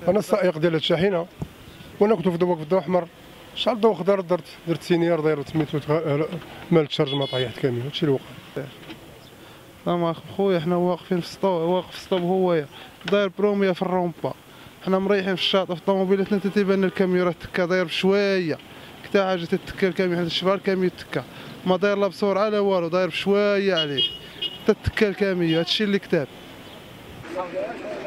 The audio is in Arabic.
انا السائق ديال الشاحنه وانا كنت في الضوء احمر، شحال الضوء خضر درت سينيار داير سميتو مال التشارج ما طيحت كامل. هادشي اللي وقع. زعما خويا حنا واقفين في واقف ستوب هويا داير بروميا في الرومبا، حنا مريحين في الشاطئ في طوموبيلاتنا تيبان الكاميو راه تكا داير بشويه، حتى حاجه تتكا الكاميو حنا شفنا الكاميو تكا ما داير لا بسرعه لا والو، داير بشويه عليه تتكا الكاميو. هادشي اللي كتاب.